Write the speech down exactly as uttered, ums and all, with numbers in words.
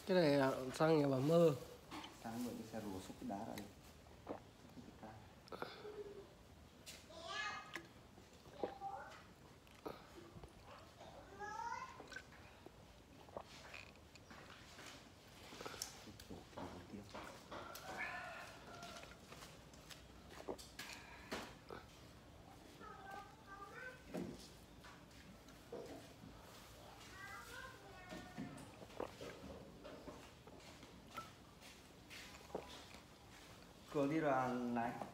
Cái này là xăng nhà bà Mơ. Sáng rồi đi xe rùa xúc cái đá ra đi. Cường đi rồi này.